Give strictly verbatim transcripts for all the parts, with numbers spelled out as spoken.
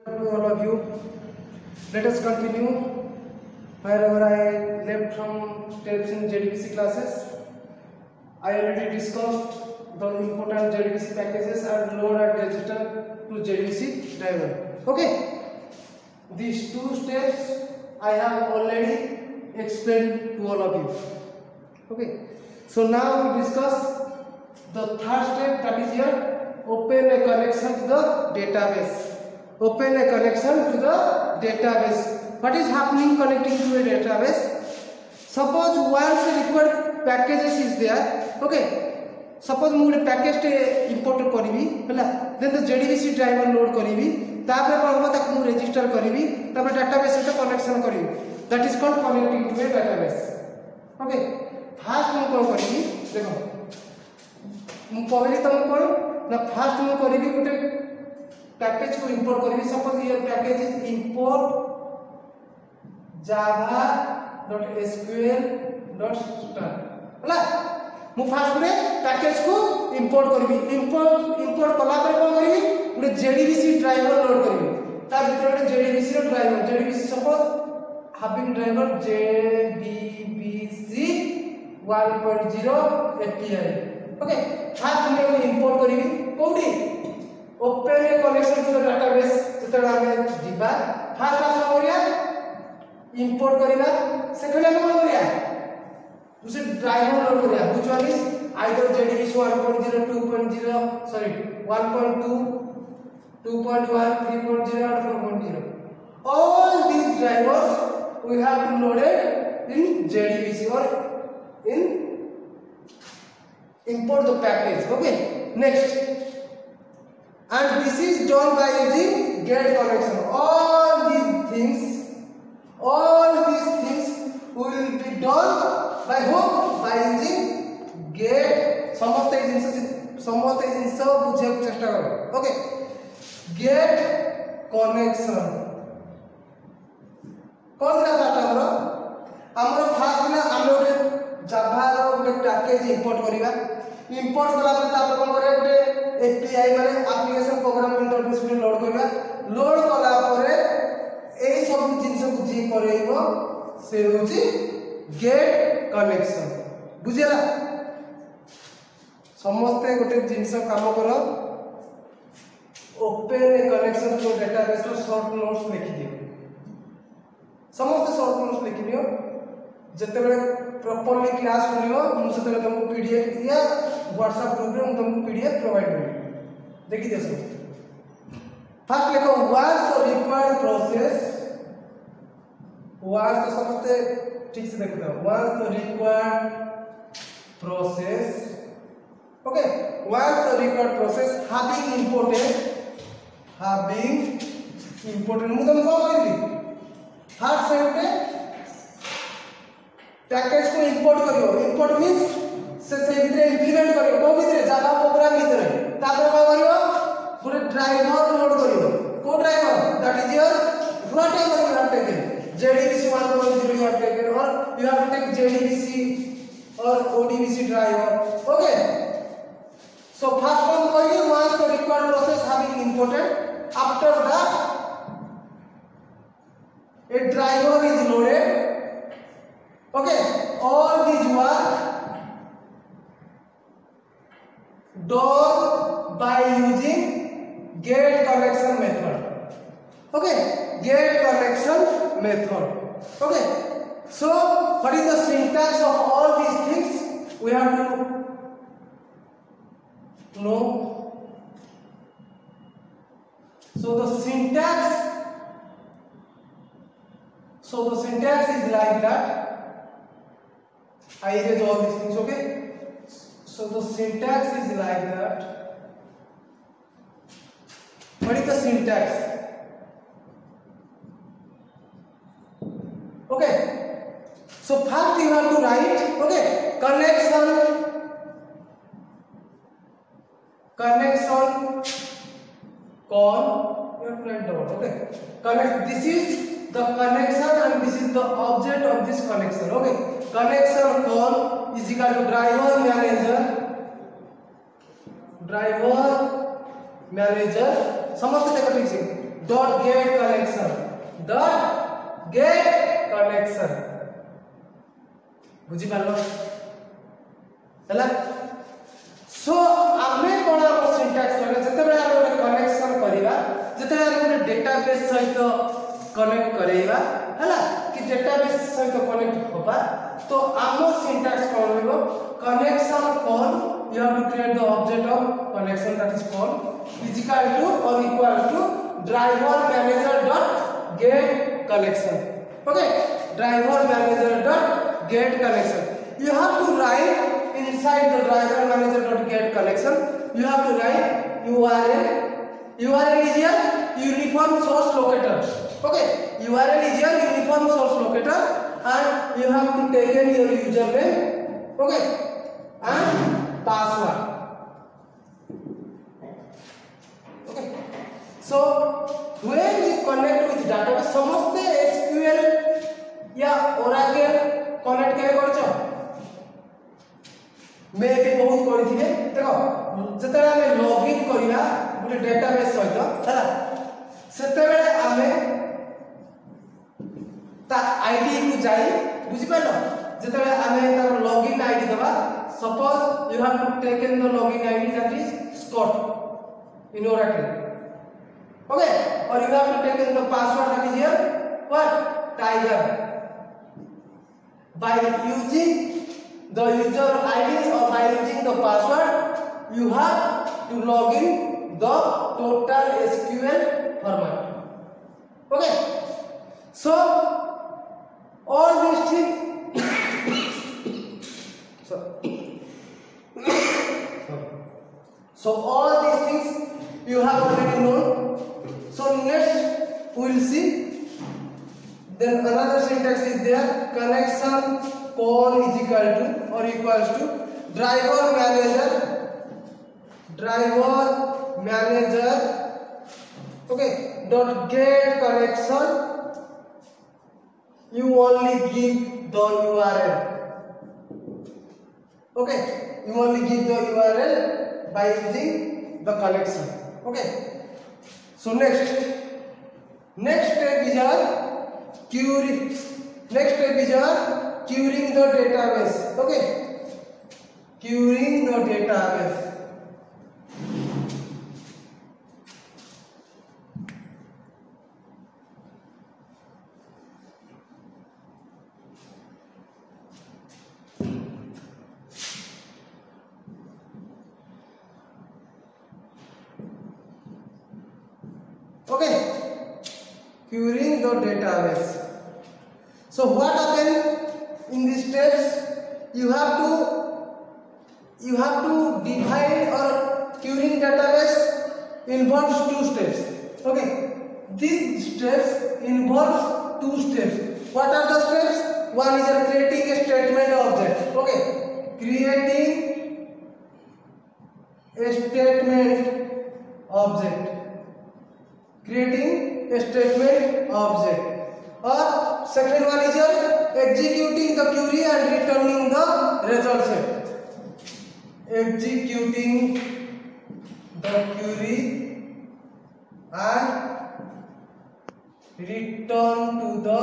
To all of you, let us continue wherever I left from steps in J D B C classes. I already discussed the important J D B C packages and load and register to J D B C driver. Okay, these two steps I have already explained to all of you. Okay, so now we discuss the third step, that is here, open a connection to the database. Open a connection to the database. What is happening connecting to a database? Suppose once a required packages is there, okay, suppose mu gote package te import karibi hela, then the J D B C driver load karibi, tapre kon hoba taku mu register karibi, tapre database sହିତ connection karibi, that is called connecting to a database. Okay, first mu kon karibi dekho mu कहली तुम कोन ना first mu karibi gote package को import करेंगे. Suppose ये package is import java.sql.star हला मु fast रे पैकेज को इंपोर्ट करबी. इंपोर्ट इंपोर्ट कला पर कोन करबी गुटे जेडीबीसी ड्राइवर लोड करबी. ता भीतर गुटे जेडीबीसी रो driver JDBC suppose having driver JDBC one point zero API. Okay, first हम इंपोर्ट करबी कोडी open a connection to the database. जेतरा हमें दिबा फास्ट हम करिया इंपोर्ट करिया, सेकंड हम करिया दूसरे ड्राइवर लोड करिया. Which one is either JDBC one point zero two point zero sorry one point two two point one three point zero और four point zero. all these drivers we have to load it in J D B C or in import the package. Okay, next, and this is done by using get connection. All these things all these things will be done by whom? By using get. समस्त जिंस समस्त जिंस बुझे चेष्टा करो. Okay, get connection कोन रा बात हमरो हमरो fast ना हम लोग जावा रो ଗୋଟେ पैकेज इंपोर्ट करिवा. इंपोर्ट कला पर तापर कोन करे ଗୋଟେ एपीआई माने एप्लीकेशन प्रोग्राम इंटरफेस में लोड करबा. लोड कला परे ए सब जिंस बुझी करैबो से होची गेट कनेक्शन. बुझिला समस्त गोटे जिंस काम करो. Open a connection to database रो शॉर्ट नोट्स लिखि दियो. समस्त शॉर्ट नोट्स लिखि दियो. जते बेले प्रॉपर्ली क्लास सुनियो मु सेते तुमको पीडीएफ या व्हाट्सएप ग्रुप रे तुमको पीडीएफ प्रोवाइड करियो. देखि दियो सब. फर्स्ट लिखो what's the required process. What's तो समझते ठीक से देखो. What's the required process. Okay, what's the required process having imported having imported मु तुमको कहली फर्स्ट से उठे पैकेज को इंपोर्ट करियो. इंपोर्ट मींस से से भीतर इंप्लीमेंट करियो. को भीतर जावा प्रोग्राम भीतर तापर का करियो पूरे ड्राइवर लोड करियो. को driver that is your whatever you have taken JDBC one point zero you have taken or you have to take जेडीबीसी or ODBC driver. Okay, so first one करियो once the required process having imported, after that a driver is loaded. Okay, all these work done by using get connection method. Okay, get connection method. Okay, so what is the syntax of all these things? We have to know. So the syntax so the syntax is like that. I erase all these things. Okay, so the syntax is like that. What is the syntax? Okay, so first you have to write, okay, connection connection con you have to write down. Okay, connect, this is the connection and this is the object of this connection. Okay, connection con is equal to driver manager driver manager समस्त देखो ठीक से dot get connection dot get connection बुझी पालो हला सो आमे कोन syntax करे जते बेला हम कनेक्शन करिवा जते हम डेटाबेस सहित कनेक्ट करेवा हला कि डेटाबेस सहित कनेक्ट होबा तो आमो सिंटैक्स कोन रहबो connection call you have to create the object of connection that is called is equal to or equal to driver manager dot get connection okay driver manager dot get connection you have to write inside the driver manager dot get connection you have to write U R L U R L is your uniform source locator okay U R L is your uniform source locator and you have to take in your username okay and password okay so when you connect with database समस्त S Q L या Oracle connect के करछो मैं भी बहुत करथिबे देखो जतरा हमें login करिया गुटे database सहित हला सेते बेले हमें ता आईडी को जाई बुझि पालो जतरा हमें तार लॉगिन आईडी दबा suppose you have to take in the login I D that is Scott in Oracle okay or you have to take in the password that is here what Tiger by using the user I D or by using the password you have to log in the total S Q L format okay so all these things so So all these things you have already known. So next we will see. Then another syntax is there. Connection call is equal to or equals to driver manager. Driver manager. Okay. Dot get connection. You only give the U R L. Okay. You only give the U R L. By using the connection okay so next next step is our querying next step is our querying the database okay querying the database okay querying the database so what happen in these steps you have to you have to divide or querying database involves two steps okay these steps involves two steps what are the steps one is creating a statement object okay creating a statement object creating a statement object or second one is your executing the query and returning the result set executing the query and return to the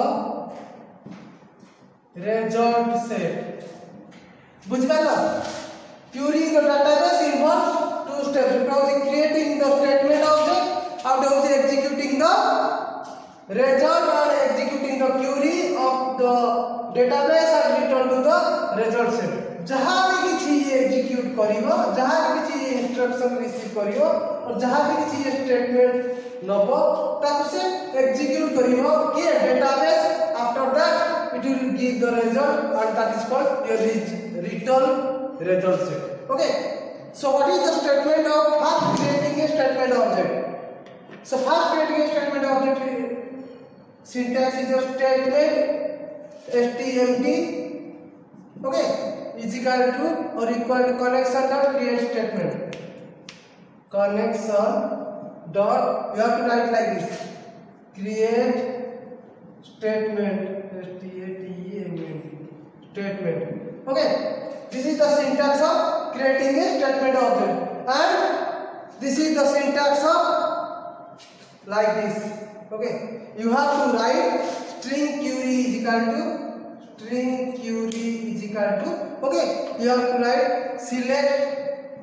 result set बुझ पालो querying the database involves two steps because creating the statement object after executing the result or executing the query of the database and return to the result set जहां भी किसी execute करिवो जहां भी किसी instruction receive करिवो और जहां भी किसी स्टेटमेंट नबो ताको से एग्जीक्यूट करिवो कि database after that it will give the result and that is called your return result set okay so what is the statement of first creating a statement object so first creating a statement object syntax is your statement stmt okay is equal to or equal to connection dot create statement connection dot you have to write like this create statement s t a t e m e n t statement okay this is the syntax of creating a statement object and this is the syntax of like this. Okay, you have to write string query is equal to string query is equal to, okay, you have to write select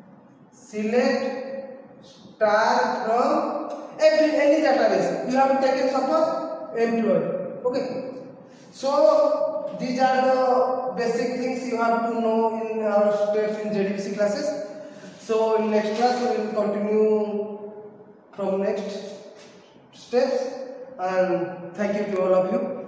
select star from every any database. You have to take it, suppose employee. Okay, so these are the basic things you have to know in our steps in J D B C classes. So in next class we will continue from next steps, and thank you to all of you.